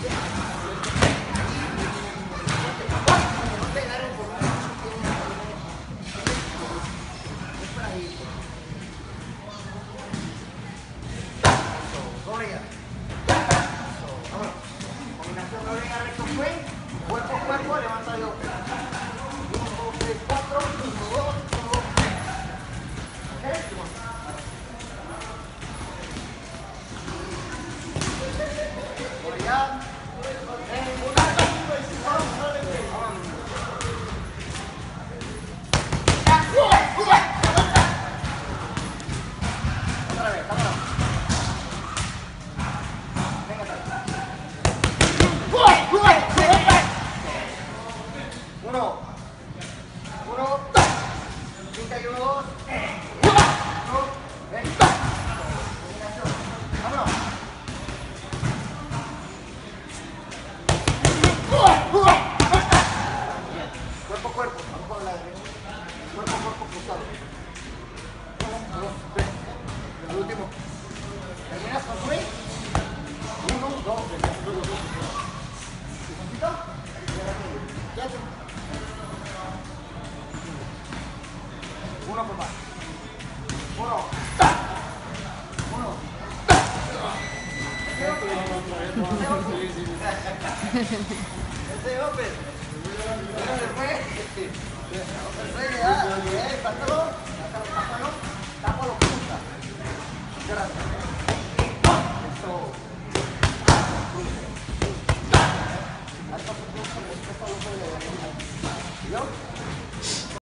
Cuerpo, levanta yo. 1, 2, 3, 4, 1, 2, 1, 2, 3. ¿Ok? Por allá. Otra vez, cámara. Venga, Uno, cinca y 1, 2, ven, vámonos. Cuerpo, cuerpo, vamos con la derecha. Cuerpo, cruzado. 1, 2, 3. Al último. Terminas con 3. 1, 2, 3. ¿Poquito? Ya. Uno por más. Uno. Ese hombre. Se fue. Se fue ya. Pártalo.